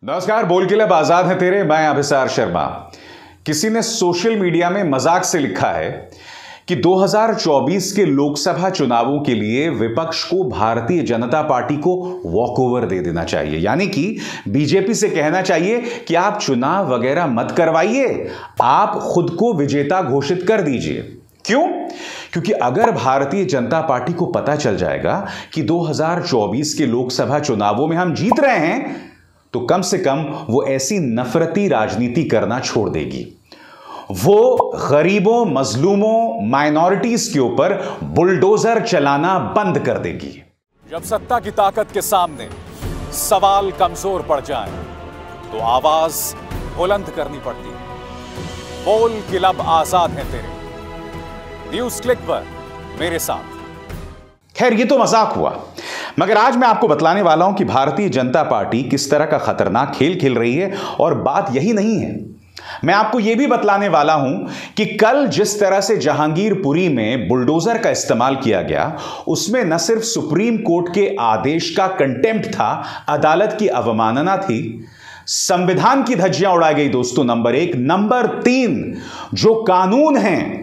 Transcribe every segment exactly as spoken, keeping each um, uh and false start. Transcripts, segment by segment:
नमस्कार, बोल के लब आजाद है तेरे। मैं अभिसार शर्मा। किसी ने सोशल मीडिया में मजाक से लिखा है कि दो हज़ार चौबीस के लोकसभा चुनावों के लिए विपक्ष को भारतीय जनता पार्टी को वॉकओवर दे देना चाहिए, यानी कि बीजेपी से कहना चाहिए कि आप चुनाव वगैरह मत करवाइए, आप खुद को विजेता घोषित कर दीजिए। क्यों? क्योंकि अगर भारतीय जनता पार्टी को पता चल जाएगा कि दो हज़ार चौबीस के लोकसभा चुनावों में हम जीत रहे हैं, तो कम से कम वो ऐसी नफरती राजनीति करना छोड़ देगी। वो गरीबों, मजलूमों, माइनॉरिटीज के ऊपर बुलडोजर चलाना बंद कर देगी। जब सत्ता की ताकत के सामने सवाल कमजोर पड़ जाए तो आवाज बुलंद करनी पड़ती है। बोल के लब आजाद है तेरे। न्यूज क्लिक पर मेरे साथ। खैर, ये तो मजाक हुआ, मगर आज मैं आपको बतलाने वाला हूं कि भारतीय जनता पार्टी किस तरह का खतरनाक खेल खेल रही है। और बात यही नहीं है, मैं आपको यह भी बतलाने वाला हूं कि कल जिस तरह से जहांगीरपुरी में बुलडोजर का इस्तेमाल किया गया, उसमें न सिर्फ सुप्रीम कोर्ट के आदेश का कंटेम्प्ट था, अदालत की अवमानना थी, संविधान की धज्जियां उड़ाई गई दोस्तों। नंबर एक। नंबर तीन, जो कानून हैं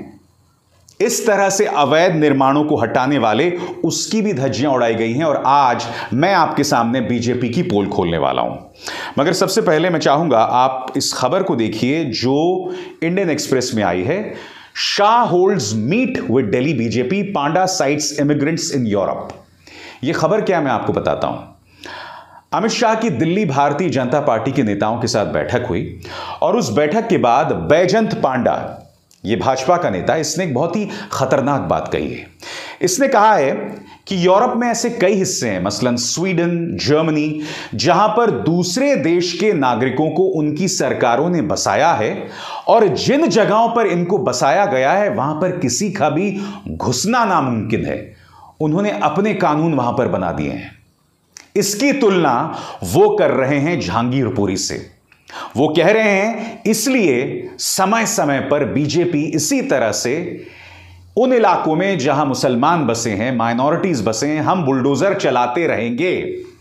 इस तरह से अवैध निर्माणों को हटाने वाले, उसकी भी धज्जियां उड़ाई गई हैं। और आज मैं आपके सामने बीजेपी की पोल खोलने वाला हूं। मगर सबसे पहले मैं चाहूंगा आप इस खबर को देखिए जो इंडियन एक्सप्रेस में आई है। Shah holds meet with Delhi BJP, Panda cites immigrants in Europe. यह खबर क्या, मैं आपको बताता हूं। अमित शाह की दिल्ली भारतीय जनता पार्टी के नेताओं के साथ बैठक हुई और उस बैठक के बाद बैजंत पांडा, ये भाजपा का नेता, इसने एक बहुत ही खतरनाक बात कही है। इसने कहा है कि यूरोप में ऐसे कई हिस्से हैं, मसलन स्वीडन, जर्मनी, जहां पर दूसरे देश के नागरिकों को उनकी सरकारों ने बसाया है, और जिन जगहों पर इनको बसाया गया है वहां पर किसी का भी घुसना नामुमकिन है। उन्होंने अपने कानून वहां पर बना दिए हैं। इसकी तुलना वो कर रहे हैं जहांगीरपुरी से। वो कह रहे हैं इसलिए समय समय पर बीजेपी इसी तरह से उन इलाकों में जहां मुसलमान बसे हैं, माइनॉरिटीज बसे हैं, हम बुलडोजर चलाते रहेंगे।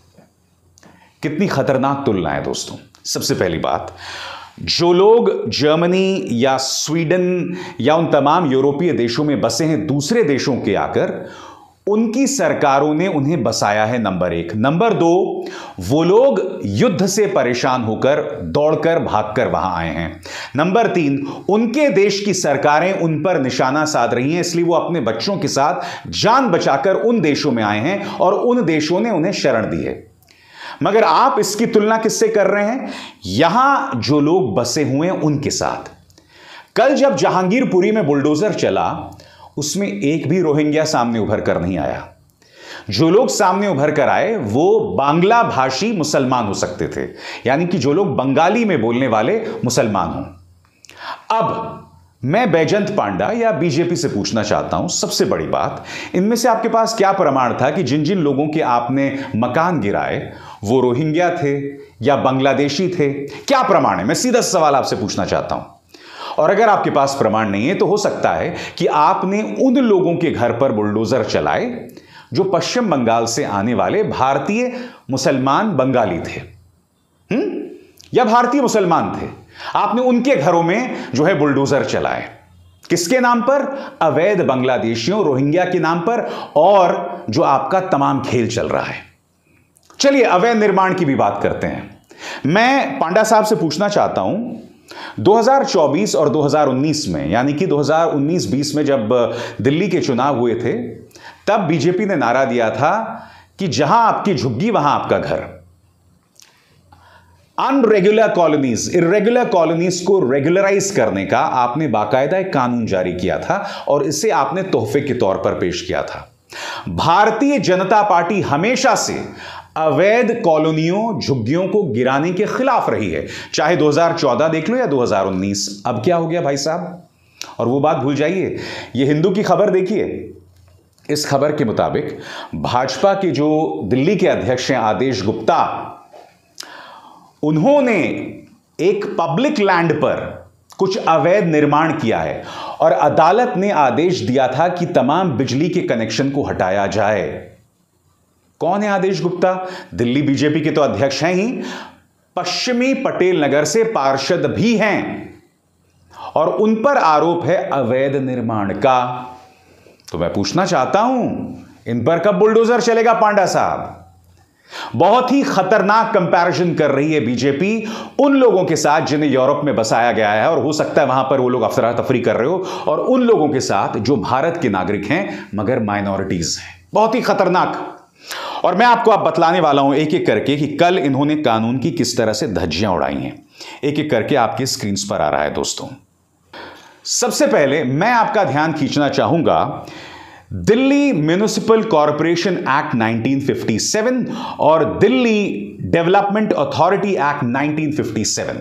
कितनी खतरनाक तुलना है दोस्तों। सबसे पहली बात, जो लोग जर्मनी या स्वीडन या उन तमाम यूरोपीय देशों में बसे हैं दूसरे देशों के आकर, उनकी सरकारों ने उन्हें बसाया है, नंबर एक। नंबर दो, वो लोग युद्ध से परेशान होकर दौड़कर भागकर वहां आए हैं। नंबर तीन, उनके देश की सरकारें उन पर निशाना साध रही हैं, इसलिए वो अपने बच्चों के साथ जान बचाकर उन देशों में आए हैं और उन देशों ने उन्हें शरण दी है। मगर आप इसकी तुलना किससे कर रहे हैं? यहां जो लोग बसे हुए हैं उनके साथ। कल जब जहांगीरपुरी में बुलडोजर चला, उसमें एक भी रोहिंग्या सामने उभर कर नहीं आया। जो लोग सामने उभर कर आए वो बांग्ला भाषी मुसलमान हो सकते थे, यानी कि जो लोग बंगाली में बोलने वाले मुसलमान हों। अब मैं बैजंत पांडा या बीजेपी से पूछना चाहता हूं, सबसे बड़ी बात, इनमें से आपके पास क्या प्रमाण था कि जिन जिन लोगों के आपने मकान गिराए वो रोहिंग्या थे या बांग्लादेशी थे? क्या प्रमाण है? मैं सीधा सवाल आपसे पूछना चाहता हूं। और अगर आपके पास प्रमाण नहीं है तो हो सकता है कि आपने उन लोगों के घर पर बुलडोजर चलाए जो पश्चिम बंगाल से आने वाले भारतीय मुसलमान बंगाली थे, हम्म या भारतीय मुसलमान थे। आपने उनके घरों में जो है बुलडोजर चलाए। किसके नाम पर? अवैध बांग्लादेशियों, रोहिंग्या के नाम पर, और जो आपका तमाम खेल चल रहा है। चलिए अवैध निर्माण की भी बात करते हैं। मैं पांडा साहब से पूछना चाहता हूं, दो हज़ार चौबीस और दो हज़ार उन्नीस में, यानी कि दो हज़ार उन्नीस बीस में जब दिल्ली के चुनाव हुए थे, तब बीजेपी ने नारा दिया था कि जहां आपकी झुग्गी वहां आपका घर। अनरेगुलर कॉलोनीज, इर्रेगुलर कॉलोनीज को रेगुलराइज करने का आपने बाकायदा एक कानून जारी किया था और इसे आपने तोहफे के तौर पर पेश किया था। भारतीय जनता पार्टी हमेशा से अवैध कॉलोनियों, झुग्गियों को गिराने के खिलाफ रही है, चाहे दो हज़ार चौदह देख लो या दो हज़ार उन्नीस। अब क्या हो गया भाई साहब? और वो बात भूल जाइए, ये हिंदू की खबर देखिए। इस खबर के मुताबिक भाजपा के जो दिल्ली के अध्यक्ष हैं आदेश गुप्ता, उन्होंने एक पब्लिक लैंड पर कुछ अवैध निर्माण किया है और अदालत ने आदेश दिया था कि तमाम बिजली के कनेक्शन को हटाया जाए। कौन है आदेश गुप्ता? दिल्ली बीजेपी के तो अध्यक्ष हैं ही, पश्चिमी पटेल नगर से पार्षद भी हैं और उन पर आरोप है अवैध निर्माण का। तो मैं पूछना चाहता हूं, इन पर कब बुलडोजर चलेगा पांडा साहब? बहुत ही खतरनाक कंपैरिजन कर रही है बीजेपी उन लोगों के साथ जिन्हें यूरोप में बसाया गया है, और हो सकता है वहां पर वो लोग अफरा तफरी कर रहे हो, और उन लोगों के साथ जो भारत के नागरिक हैं मगर माइनॉरिटीज हैं। बहुत ही खतरनाक। और मैं आपको अब बतलाने वाला हूं एक एक करके कि कल इन्होंने कानून की किस तरह से धज्जियां उड़ाई हैं। एक एक करके आपके स्क्रीन पर आ रहा है दोस्तों। सबसे पहले मैं आपका ध्यान खींचना चाहूंगा Delhi municipal corporation act nineteen fifty seven और Delhi development authority act nineteen fifty seven.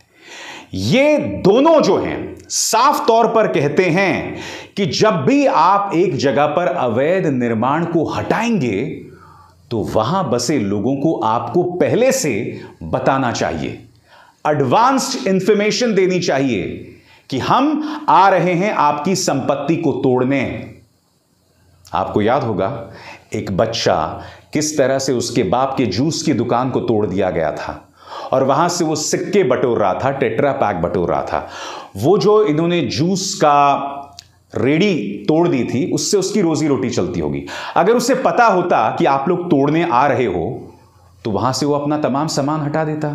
ये दोनों जो हैं साफ तौर पर कहते हैं कि जब भी आप एक जगह पर अवैध निर्माण को हटाएंगे तो वहां बसे लोगों को आपको पहले से बताना चाहिए, एडवांस्ड इंफॉर्मेशन देनी चाहिए कि हम आ रहे हैं आपकी संपत्ति को तोड़ने। आपको याद होगा एक बच्चा किस तरह से उसके बाप के जूस की दुकान को तोड़ दिया गया था और वहां से वो सिक्के बटोर रहा था, टेट्रा पैक बटोर रहा था। वो जो इन्होंने जूस का रेडी तोड़ दी थी उससे उसकी रोजी रोटी चलती होगी। अगर उसे पता होता कि आप लोग तोड़ने आ रहे हो तो वहां से वो अपना तमाम सामान हटा देता।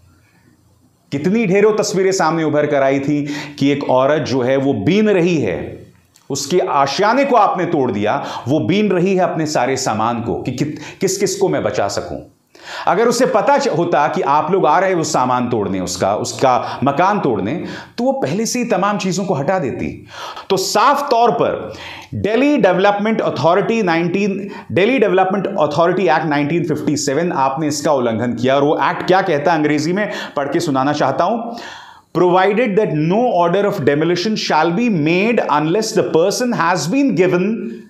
कितनी ढेरों तस्वीरें सामने उभर कर आई थी कि एक औरत जो है वो बीन रही है, उसके आशियाने को आपने तोड़ दिया, वो बीन रही है अपने सारे सामान को कि किस किस को मैं बचा सकूं। अगर उसे पता होता कि आप लोग आ रहे हो सामान तोड़ने, उसका उसका मकान तोड़ने, तो वो पहले से ही तमाम चीजों को हटा देती। तो साफ तौर पर Delhi development authority nineteen Delhi development authority act nineteen fifty seven, आपने इसका उल्लंघन किया। और वो एक्ट क्या कहता है अंग्रेजी में पढ़ के सुनाना चाहता हूं। Provided that no order of demolition shall be made unless the person has been given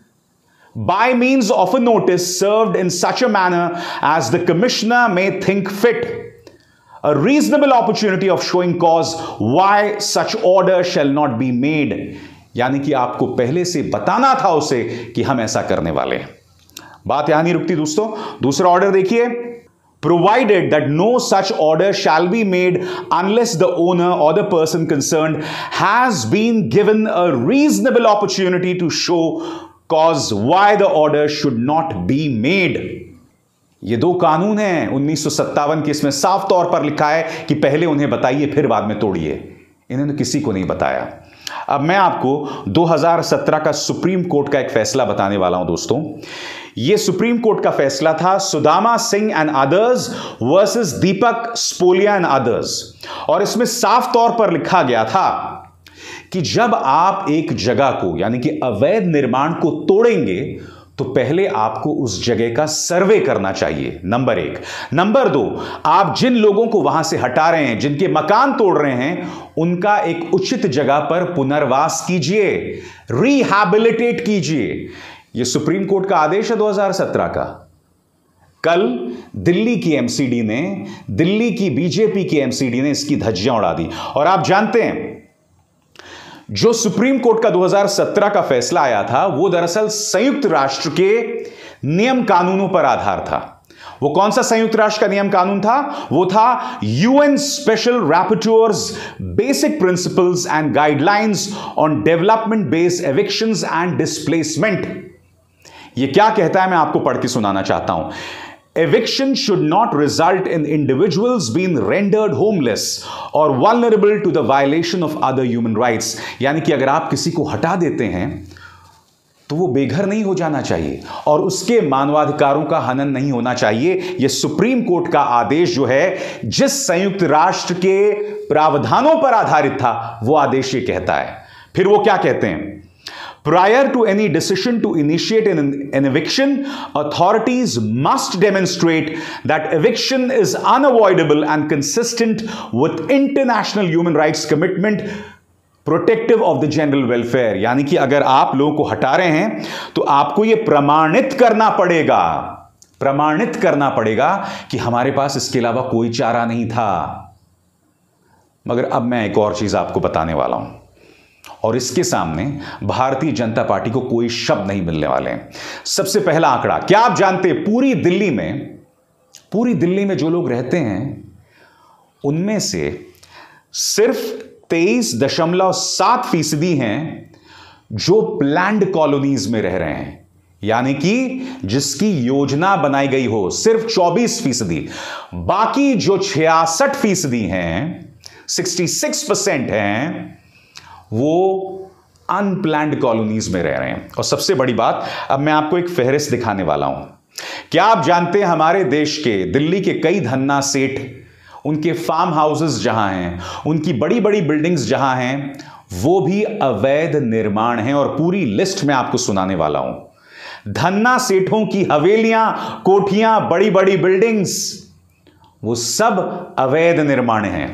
by means of a notice served in such a manner as the commissioner may think fit, a reasonable opportunity of showing cause why such order shall not be made। यानी कि आपको पहले से बताना था उसे कि हम ऐसा करने वाले हैं। बात यहां नहीं रुकती दोस्तों। दूसरा ऑर्डर देखिए, provided that no such order shall be made unless the owner or the person concerned has been given a reasonable opportunity to show cause why the order should not be made। ये दो कानून हैं उन्नीस सौ सत्तावन के, इसमें साफ तौर पर लिखा है कि पहले उन्हें बताइए फिर बाद में तोड़िए। इन्होंने किसी को नहीं बताया। अब मैं आपको दो हज़ार सत्रह का सुप्रीम कोर्ट का एक फैसला बताने वाला हूं दोस्तों। यह सुप्रीम कोर्ट का फैसला था Sudama Singh and others versus Deepak Spolia and others. और इसमें साफ तौर पर लिखा गया था कि जब आप एक जगह को यानी कि अवैध निर्माण को तोड़ेंगे तो पहले आपको उस जगह का सर्वे करना चाहिए, नंबर एक। नंबर दो, आप जिन लोगों को वहां से हटा रहे हैं, जिनके मकान तोड़ रहे हैं, उनका एक उचित जगह पर पुनर्वास कीजिए, रिहैबिलिटेट कीजिए। यह सुप्रीम कोर्ट का आदेश है दो हज़ार सत्रह का। कल दिल्ली की एमसीडी ने, दिल्ली की बीजेपी की एमसीडी ने इसकी धज्जियां उड़ा दी। और आप जानते हैं जो सुप्रीम कोर्ट का दो हज़ार सत्रह का फैसला आया था वो दरअसल संयुक्त राष्ट्र के नियम कानूनों पर आधार था। वो कौन सा संयुक्त राष्ट्र का नियम कानून था? वो था UN special rapporteurs basic principles and guidelines on development based evictions and displacement. ये क्या कहता है मैं आपको पढ़ के सुनाना चाहता हूं। Eviction should not result in individuals being rendered homeless or vulnerable to the violation of other human rights। यानी कि अगर आप किसी को हटा देते हैं तो वो बेघर नहीं हो जाना चाहिए और उसके मानवाधिकारों का हनन नहीं होना चाहिए। यह सुप्रीम कोर्ट का आदेश जो है, जिस संयुक्त राष्ट्र के प्रावधानों पर आधारित था, वो आदेश ये कहता है। फिर वो क्या कहते हैं? Prior to any decision to initiate an, an eviction, authorities must demonstrate that eviction is unavoidable and consistent with international human rights commitment protective of the general welfare। यानी कि अगर आप लोगों को हटा रहे हैं तो आपको यह प्रमाणित करना पड़ेगा, प्रमाणित करना पड़ेगा कि हमारे पास इसके अलावा कोई चारा नहीं था। मगर अब मैं एक और चीज आपको बताने वाला हूं और इसके सामने भारतीय जनता पार्टी को कोई शब्द नहीं मिलने वाले हैं। सबसे पहला आंकड़ा, क्या आप जानते हैं पूरी दिल्ली में पूरी दिल्ली में जो लोग रहते हैं उनमें से सिर्फ तेईस दशमलव सात फीसदी हैं जो प्लैंड कॉलोनीज में रह रहे हैं, यानी कि जिसकी योजना बनाई गई हो, सिर्फ चौबीस फीसदी। बाकी जो छियासठ फीसदी हैं, सिक्सटी सिक्स परसेंट हैं, वो अनप्लैंड कॉलोनीज में रह रहे हैं। और सबसे बड़ी बात, अब मैं आपको एक फहरिस्त दिखाने वाला हूं। क्या आप जानते हैं हमारे देश के, दिल्ली के कई धन्ना सेठ, उनके फार्म हाउसेस जहां हैं, उनकी बड़ी बड़ी बिल्डिंग्स जहां हैं, वो भी अवैध निर्माण हैं। और पूरी लिस्ट मैं आपको सुनाने वाला हूं। धन्ना सेठों की हवेलियां, कोठियां, बड़ी बड़ी बिल्डिंग्स, वो सब अवैध निर्माण हैं।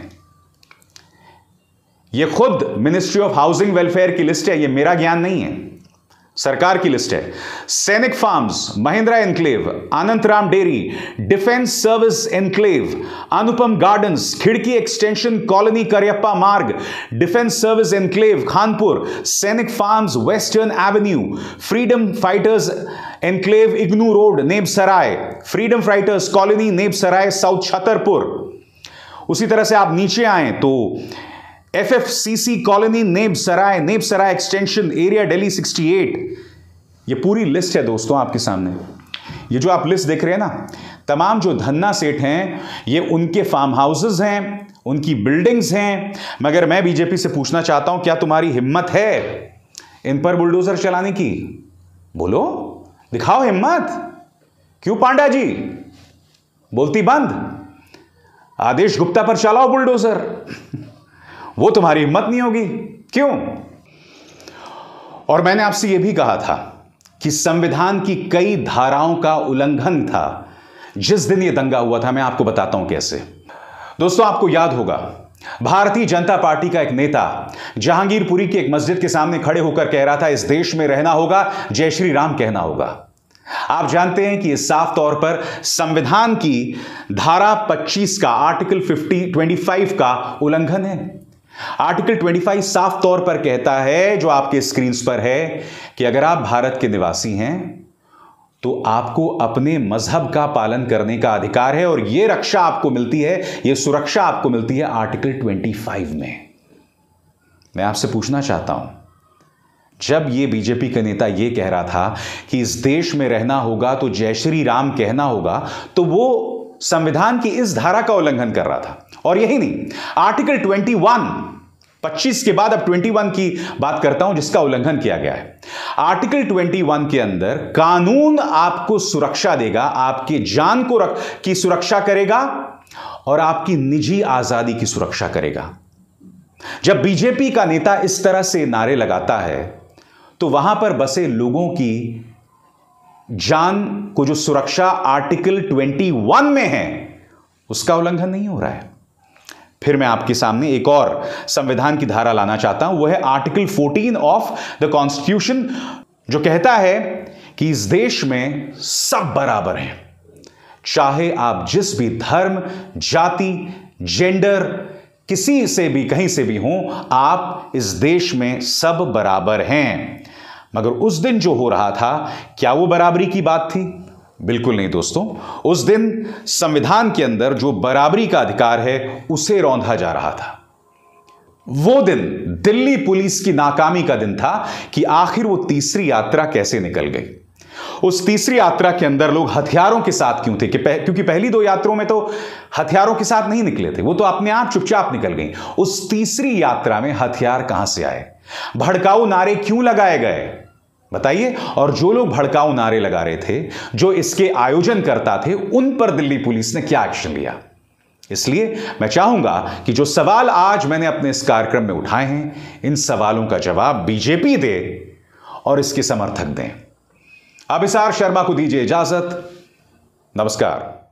ये खुद मिनिस्ट्री ऑफ हाउसिंग वेलफेयर की लिस्ट है, ये मेरा ज्ञान नहीं है, सरकार की लिस्ट है। Sainik farms, Mahindra enclave, Anantram dairy, defence service enclave, Anupam gardens, Khirki extension colony, Cariappa Marg, defence service enclave Khanpur, Sainik farms western avenue, freedom fighters enclave IGNOU road Nebsarai, freedom fighters colony Nebsarai south Chhatarpur. उसी तरह से आप नीचे आए तो F F C C colony Nebsarai, Nebsarai extension area Delhi अड़सठ। ये पूरी लिस्ट है दोस्तों आपके सामने। ये जो आप लिस्ट देख रहे हैं ना, तमाम जो धन्ना सेठ हैं, ये उनके फार्म हाउसेस हैं, उनकी बिल्डिंग्स हैं। मगर मैं बीजेपी से पूछना चाहता हूं, क्या तुम्हारी हिम्मत है इन पर बुलडोजर चलाने की? बोलो, दिखाओ हिम्मत। क्यों पांडा जी, बोलती बंद? आदेश गुप्ता पर चलाओ बुलडोजर। वो तुम्हारी हिम्मत नहीं होगी। क्यों? और मैंने आपसे यह भी कहा था कि संविधान की कई धाराओं का उल्लंघन था जिस दिन यह दंगा हुआ था। मैं आपको बताता हूं कैसे। दोस्तों, आपको याद होगा, भारतीय जनता पार्टी का एक नेता जहांगीरपुरी की एक मस्जिद के सामने खड़े होकर कह रहा था, इस देश में रहना होगा, जय श्री राम कहना होगा। आप जानते हैं कि यह साफ तौर पर संविधान की धारा पच्चीस का, आर्टिकल फिफ्टी ट्वेंटी फाइव का उल्लंघन है। आर्टिकल पच्चीस साफ तौर पर कहता है, जो आपके स्क्रीन पर है, कि अगर आप भारत के निवासी हैं तो आपको अपने मजहब का पालन करने का अधिकार है। और यह रक्षा आपको मिलती है, यह सुरक्षा आपको मिलती है आर्टिकल पच्चीस में। मैं आपसे पूछना चाहता हूं, जब यह बीजेपी का नेता यह कह रहा था कि इस देश में रहना होगा तो जय श्री राम कहना होगा, तो वो संविधान की इस धारा का उल्लंघन कर रहा था। और यही नहीं, आर्टिकल इक्कीस, पच्चीस के बाद अब इक्कीस की बात करता हूं जिसका उल्लंघन किया गया है। आर्टिकल इक्कीस के अंदर कानून आपको सुरक्षा देगा, आपकी जान को रख की सुरक्षा करेगा और आपकी निजी आजादी की सुरक्षा करेगा। जब बीजेपी का नेता इस तरह से नारे लगाता है तो वहां पर बसे लोगों की जान को जो सुरक्षा आर्टिकल इक्कीस में है, उसका उल्लंघन नहीं हो रहा है। फिर मैं आपके सामने एक और संविधान की धारा लाना चाहता हूं, वह है आर्टिकल चौदह ऑफ द कॉन्स्टिट्यूशन, जो कहता है कि इस देश में सब बराबर हैं, चाहे आप जिस भी धर्म, जाति, जेंडर, किसी से भी, कहीं से भी हों, आप इस देश में सब बराबर हैं। मगर उस दिन जो हो रहा था, क्या वो बराबरी की बात थी? बिल्कुल नहीं दोस्तों। उस दिन संविधान के अंदर जो बराबरी का अधिकार है, उसे रौंदा जा रहा था। वो दिन दिल्ली पुलिस की नाकामी का दिन था कि आखिर वो तीसरी यात्रा कैसे निकल गई। उस तीसरी यात्रा के अंदर लोग हथियारों के साथ क्यों थे? कि पह, क्योंकि पहली दो यात्राओं में तो हथियारों के साथ नहीं निकले थे, वो तो अपने आप चुपचाप निकल गई। उस तीसरी यात्रा में हथियार कहां से आए? भड़काऊ नारे क्यों लगाए गए, बताइए? और जो लोग भड़काऊ नारे लगा रहे थे, जो इसके आयोजन करता थे, उन पर दिल्ली पुलिस ने क्या एक्शन लिया? इसलिए मैं चाहूंगा कि जो सवाल आज मैंने अपने इस कार्यक्रम में उठाए हैं, इन सवालों का जवाब बीजेपी दे और इसके समर्थक दें। अभिसार शर्मा को दीजिए इजाजत। नमस्कार।